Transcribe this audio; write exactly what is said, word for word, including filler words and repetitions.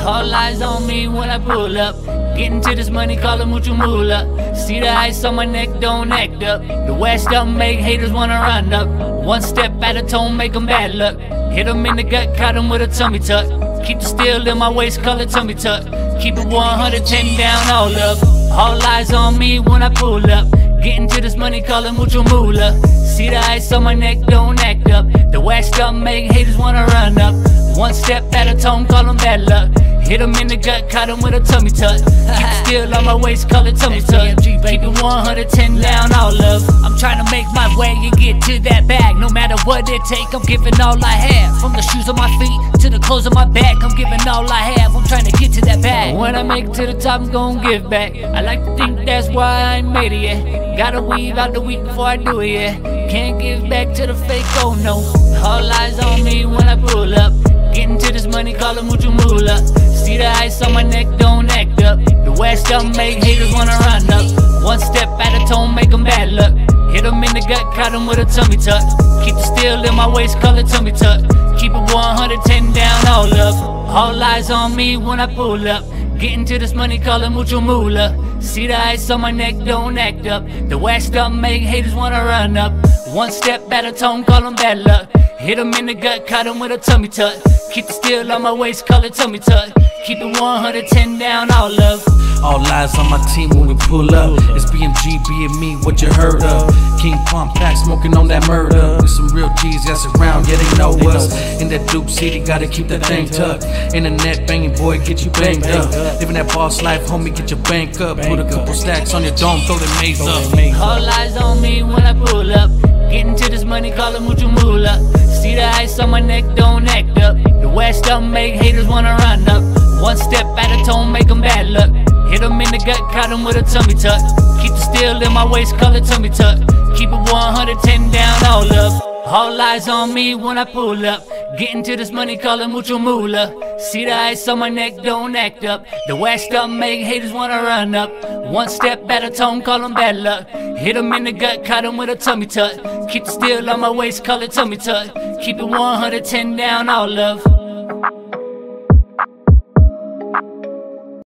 All eyes on me when I pull up. Getting to this money, call it mucho moolah. See the ice on my neck, don't act up. The West up make haters wanna run up. One step out of tone, make them bad luck. Hit them in the gut, caught them with a tummy tuck. Keep the steel in my waist, call it tummy tuck. Keep it one hundred ten down, all up. All eyes on me when I pull up. Getting to this money, call it mucho moolah. See the ice on my neck, don't act up. The West up make haters wanna run up. One step out of tone, call them bad luck. Hit him in the gut, caught him with a tummy tuck. Keep it still on my waist, call it tummy tuck. Keep it one hundred ten down, all love. I'm trying to make my way and get to that bag. No matter what it take, I'm giving all I have. From the shoes on my feet to the clothes on my back, I'm giving all I have. I'm trying to get to that bag. When I make it to the top, I'm gonna give back. I like to think that's why I ain't made it yet. Gotta weave out the week before I do it, yeah. Can't give back to the fake, oh no. All eyes on me when I pull up. Getting to this money, call it mucho moolah. See the ice on my neck, don't act up. The West up make haters wanna run up. One step out of tone, make them bad luck. Hit them in the gut, caught them with a tummy tuck. Keep the steel in my waist, call it tummy tuck. Keep it one hundred ten down, all up. All eyes on me when I pull up. Getting to this money, call it mucho moolah. See the ice on my neck, don't act up. The West up make haters wanna run up. One step out of tone, call them bad luck. Hit him in the gut, caught him with a tummy tuck. Keep the steel on my waist, call it tummy tuck. Keep it one hundred ten down, all love. All eyes on my team when we pull up. It's B M G, B and me, what you heard of. King Pump Pack smoking on that murder. With some real G's that's around, yeah they know us. In that Duke City, gotta keep that thing tucked. Internet banging, boy, get you banged up. Living that boss life, homie, get your bank up. Put a couple stacks on your dome, throw the maze up. All eyes on me when I pull up. Getting to this money, call it mucho moolah. See the ice on my neck, don't act up. The West up make haters wanna run up. One step out of tone, make them bad luck. Hit them in the gut, caught them with a tummy tuck. Keep the steel in my waist, call it tummy tuck. Keep it one hundred ten down, all up. All eyes on me when I pull up. Getting to this money, call it mucho moolah. See the ice on my neck, don't act up. The West up make haters wanna run up. One step out of tone, call them bad luck. Hit them in the gut, caught them with a tummy tuck. Keep the steel on my waist, call it tummy tuck. Keep it one hundred ten down, all love.